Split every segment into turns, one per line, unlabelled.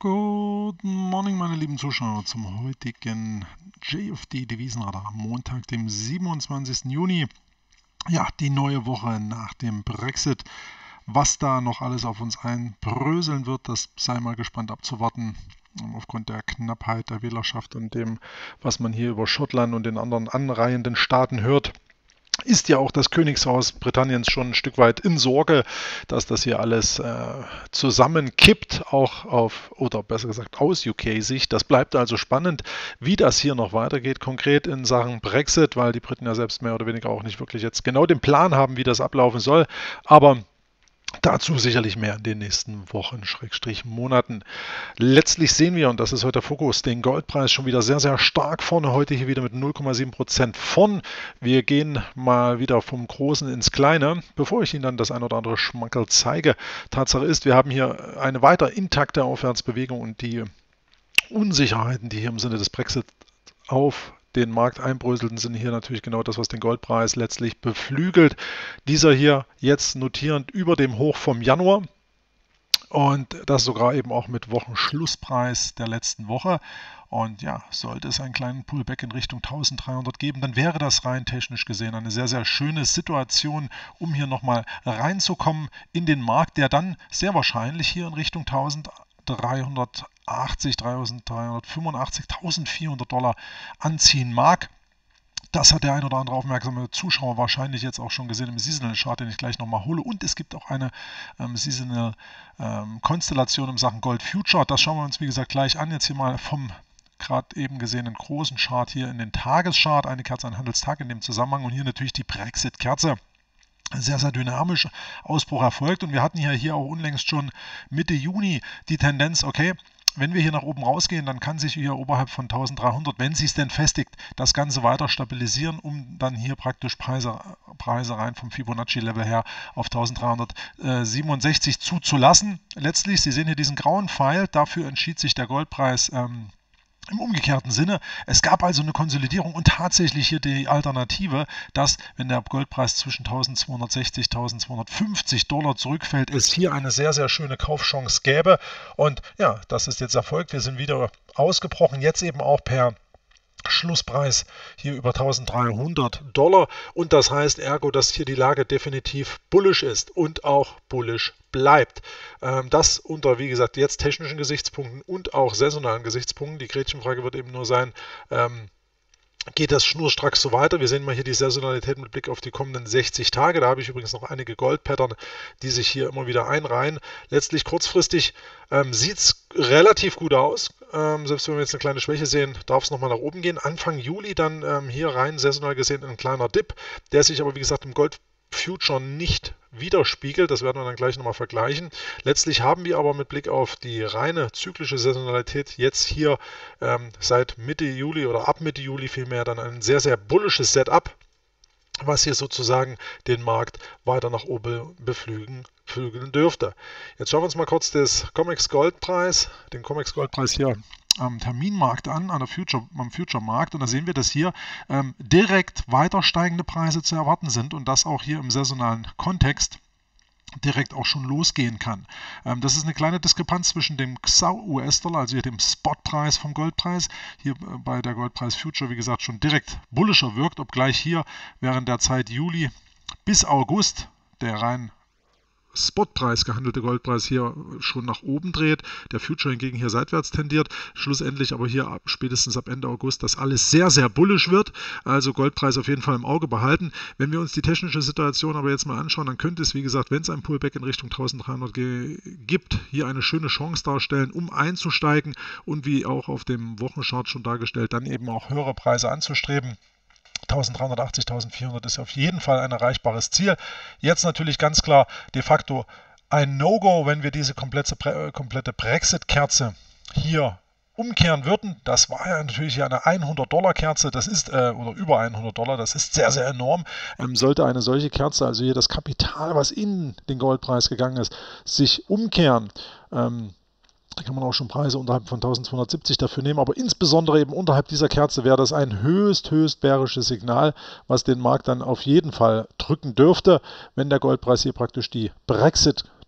Guten Morgen, meine lieben Zuschauer, zum heutigen JFD Devisenradar am Montag, dem 27. Juni. Ja, die neue Woche nach dem Brexit. Was da noch alles auf uns einbröseln wird, das sei mal gespannt abzuwarten. Aufgrund der Knappheit der Wählerschaft und dem, was man hier über Schottland und den anderen anreihenden Staaten hört, ist ja auch das Königshaus Britanniens schon ein Stück weit in Sorge, dass das hier alles zusammenkippt, auch oder besser gesagt aus UK-Sicht. Das bleibt also spannend, wie das hier noch weitergeht, konkret in Sachen Brexit, weil die Briten ja selbst mehr oder weniger auch nicht wirklich jetzt genau den Plan haben, wie das ablaufen soll. Aber dazu sicherlich mehr in den nächsten Wochen, Monaten. Letztlich sehen wir, und das ist heute der Fokus, den Goldpreis schon wieder sehr, sehr stark vorne. Heute hier wieder mit 0,7% vorn. Wir gehen mal wieder vom Großen ins Kleine, bevor ich Ihnen dann das ein oder andere Schmankerl zeige. Tatsache ist, wir haben hier eine weiter intakte Aufwärtsbewegung und die Unsicherheiten, die hier im Sinne des Brexit auf den Markt einbröselten, sind hier natürlich genau das, was den Goldpreis letztlich beflügelt. Dieser hier jetzt notierend über dem Hoch vom Januar und das sogar eben auch mit Wochenschlusspreis der letzten Woche. Und ja, sollte es einen kleinen Pullback in Richtung 1300 geben, dann wäre das rein technisch gesehen eine sehr, sehr schöne Situation, um hier nochmal reinzukommen in den Markt, der dann sehr wahrscheinlich hier in Richtung 1380, 1385, 1400 Dollar anziehen mag. Das hat der ein oder andere aufmerksame Zuschauer wahrscheinlich jetzt auch schon gesehen im Seasonal Chart, den ich gleich nochmal hole. Und es gibt auch eine Seasonal Konstellation in Sachen Gold Future. Das schauen wir uns wie gesagt gleich an. Jetzt hier mal vom gerade eben gesehenen großen Chart hier in den Tageschart. Eine Kerze, ein Handelstag in dem Zusammenhang und hier natürlich die Brexit-Kerze. Sehr, sehr dynamisch Ausbruch erfolgt und wir hatten ja hier auch unlängst schon Mitte Juni die Tendenz, okay, wenn wir hier nach oben rausgehen, dann kann sich hier oberhalb von 1300, wenn sich es denn festigt, das Ganze weiter stabilisieren, um dann hier praktisch Preise rein vom Fibonacci-Level her auf 1367 zuzulassen. Letztlich, Sie sehen hier diesen grauen Pfeil, dafür entschied sich der Goldpreis im umgekehrten Sinne. Es gab also eine Konsolidierung und tatsächlich hier die Alternative, dass, wenn der Goldpreis zwischen 1260, 1250 Dollar zurückfällt, es hier eine sehr, sehr schöne Kaufchance gäbe. Und ja, das ist jetzt erfolgt. Wir sind wieder ausgebrochen, jetzt eben auch per Schlusspreis hier über 1300 Dollar und das heißt ergo, dass hier die Lage definitiv bullish ist und auch bullish bleibt. Das unter, wie gesagt, jetzt technischen Gesichtspunkten und auch saisonalen Gesichtspunkten. Die Gretchenfrage wird eben nur sein, geht das schnurstracks so weiter? Wir sehen mal hier die Saisonalität mit Blick auf die kommenden 60 Tage. Da habe ich übrigens noch einige Goldpattern, die sich hier immer wieder einreihen. Letztlich kurzfristig sieht es relativ gut aus. Selbst wenn wir jetzt eine kleine Schwäche sehen, darf es nochmal nach oben gehen. Anfang Juli dann hier rein saisonal gesehen ein kleiner Dip, der sich aber wie gesagt im Gold Future nicht widerspiegelt. Das werden wir dann gleich nochmal vergleichen. Letztlich haben wir aber mit Blick auf die reine zyklische Saisonalität jetzt hier seit Mitte Juli oder ab Mitte Juli vielmehr dann ein sehr, sehr bullisches Setup, was hier sozusagen den Markt weiter nach oben beflügeln dürfte. Jetzt schauen wir uns mal kurz den COMEX-Goldpreis hier am Terminmarkt an, am Future-Markt und da sehen wir, dass hier direkt weiter steigende Preise zu erwarten sind und das auch hier im saisonalen Kontext direkt auch schon losgehen kann. Das ist eine kleine Diskrepanz zwischen dem XAU-US-Dollar, also hier dem Spotpreis vom Goldpreis, hier bei der Goldpreis Future, wie gesagt, schon direkt bullischer wirkt, obgleich hier während der Zeit Juli bis August der rein Spotpreis gehandelte Goldpreis hier schon nach oben dreht, der Future hingegen hier seitwärts tendiert, schlussendlich aber hier spätestens ab Ende August das alles sehr, sehr bullisch wird, also Goldpreis auf jeden Fall im Auge behalten. Wenn wir uns die technische Situation aber jetzt mal anschauen, dann könnte es, wie gesagt, wenn es ein Pullback in Richtung 1300 gibt, hier eine schöne Chance darstellen, um einzusteigen und wie auch auf dem Wochenchart schon dargestellt, dann eben auch höhere Preise anzustreben. 1380, 1400 ist auf jeden Fall ein erreichbares Ziel. Jetzt natürlich ganz klar de facto ein No-Go, wenn wir diese komplette Brexit-Kerze hier umkehren würden. Das war ja natürlich eine 100-Dollar-Kerze, das ist, oder über 100 Dollar, das ist sehr, sehr enorm. Sollte eine solche Kerze, also hier das Kapital, was in den Goldpreis gegangen ist, sich umkehren, da kann man auch schon Preise unterhalb von 1270 dafür nehmen, aber insbesondere eben unterhalb dieser Kerze wäre das ein höchst bärisches Signal, was den Markt dann auf jeden Fall drücken dürfte, wenn der Goldpreis hier praktisch die Brexit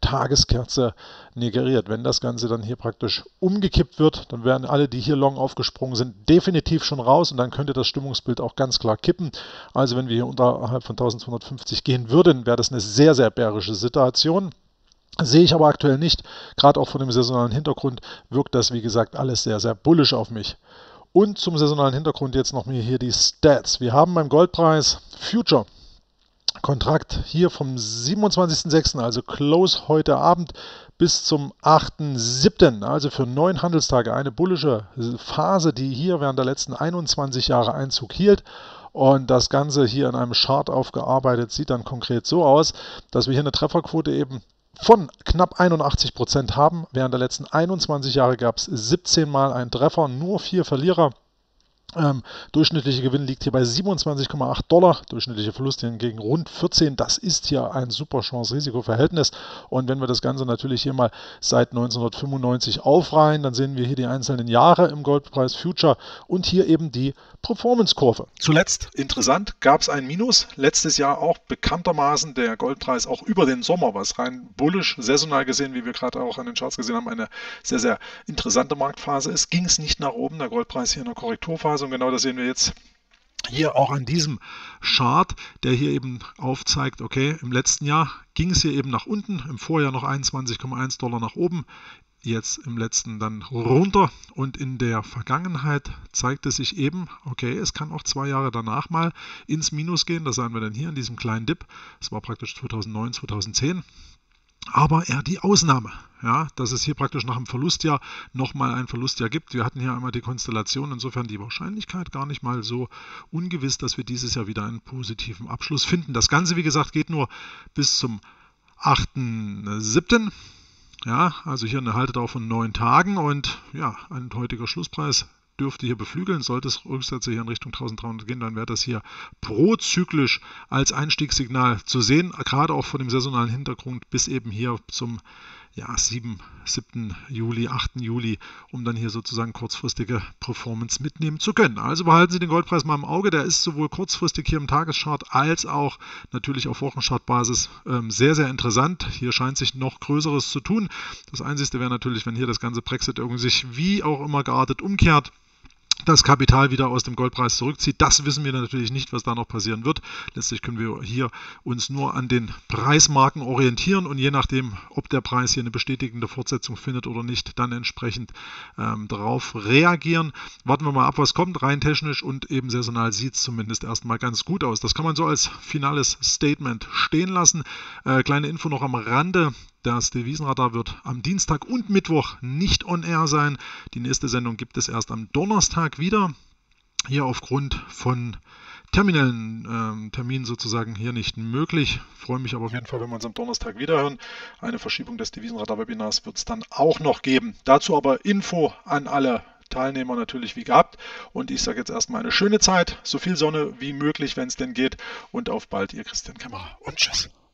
Tageskerze negeriert. Wenn das Ganze dann hier praktisch umgekippt wird, dann werden alle, die hier long aufgesprungen sind, definitiv schon raus und dann könnte das Stimmungsbild auch ganz klar kippen. Also wenn wir hier unterhalb von 1250 gehen würden, wäre das eine sehr, sehr bärische Situation. Sehe ich aber aktuell nicht. Gerade auch von dem saisonalen Hintergrund wirkt das, wie gesagt, alles sehr, sehr bullisch auf mich. Und zum saisonalen Hintergrund jetzt noch mir hier die Stats. Wir haben beim Goldpreis Future Kontrakt hier vom 27.06., also Close heute Abend, bis zum 8.07., also für 9 Handelstage, eine bullische Phase, die hier während der letzten 21 Jahre Einzug hielt. Und das Ganze hier in einem Chart aufgearbeitet sieht dann konkret so aus, dass wir hier eine Trefferquote eben von knapp 81% haben. Während der letzten 21 Jahre gab es 17 Mal einen Treffer, nur 4 Verlierer. Durchschnittlicher Gewinn liegt hier bei 27,8 $, durchschnittliche Verluste hingegen rund 14. Das ist hier ein super Chance-Risiko-Verhältnis. Und wenn wir das Ganze natürlich hier mal seit 1995 aufreihen, dann sehen wir hier die einzelnen Jahre im Goldpreis Future und hier eben die Performance-Kurve. Zuletzt, interessant, gab es ein Minus. Letztes Jahr auch bekanntermaßen der Goldpreis auch über den Sommer, was rein bullisch, saisonal gesehen, wie wir gerade auch an den Charts gesehen haben, eine sehr, sehr interessante Marktphase ist. Ging es nicht nach oben, der Goldpreis hier in der Korrekturphase. Und genau das sehen wir jetzt hier auch an diesem Chart, der hier eben aufzeigt, okay, im letzten Jahr ging es hier eben nach unten, im Vorjahr noch 21,1 $ nach oben, jetzt im letzten dann runter und in der Vergangenheit zeigt es sich eben, okay, es kann auch 2 Jahre danach mal ins Minus gehen, das sahen wir dann hier in diesem kleinen Dip, das war praktisch 2009, 2010. Aber eher die Ausnahme, ja, dass es hier praktisch nach einem Verlustjahr nochmal ein Verlustjahr gibt. Wir hatten hier einmal die Konstellation, insofern die Wahrscheinlichkeit gar nicht mal so ungewiss, dass wir dieses Jahr wieder einen positiven Abschluss finden. Das Ganze, wie gesagt, geht nur bis zum 8.07. Ja, also hier eine Haltedauer von 9 Tagen und ja, ein heutiger Schlusspreis dürfte hier beflügeln. Sollte es Rücksätze hier in Richtung 1300 gehen, dann wäre das hier prozyklisch als Einstiegssignal zu sehen, gerade auch vor dem saisonalen Hintergrund bis eben hier zum 7. Juli, 8. Juli, um dann hier sozusagen kurzfristige Performance mitnehmen zu können. Also behalten Sie den Goldpreis mal im Auge, der ist sowohl kurzfristig hier im Tageschart als auch natürlich auf Wochenchartbasis sehr, sehr interessant. Hier scheint sich noch Größeres zu tun. Das Einzige wäre natürlich, wenn hier das ganze Brexit irgendwie sich wie auch immer geartet umkehrt, das Kapital wieder aus dem Goldpreis zurückzieht. Das wissen wir natürlich nicht, was da noch passieren wird. Letztlich können wir hier uns nur an den Preismarken orientieren und je nachdem, ob der Preis hier eine bestätigende Fortsetzung findet oder nicht, dann entsprechend darauf reagieren. Warten wir mal ab, was kommt. Rein technisch und eben saisonal sieht es zumindest erstmal ganz gut aus. Das kann man so als finales Statement stehen lassen. Kleine Info noch am Rande. Das Devisenradar wird am Dienstag und Mittwoch nicht on air sein. Die nächste Sendung gibt es erst am Donnerstag wieder. Hier aufgrund von terminellen Terminen sozusagen hier nicht möglich. Freue mich aber auf jeden Fall, wenn wir uns am Donnerstag wiederhören. Eine Verschiebung des Devisenradar-Webinars wird es dann auch noch geben. Dazu aber Info an alle Teilnehmer natürlich wie gehabt. Und ich sage jetzt erstmal eine schöne Zeit, so viel Sonne wie möglich, wenn es denn geht. Und auf bald, Ihr Christian Kämmerer. Und tschüss.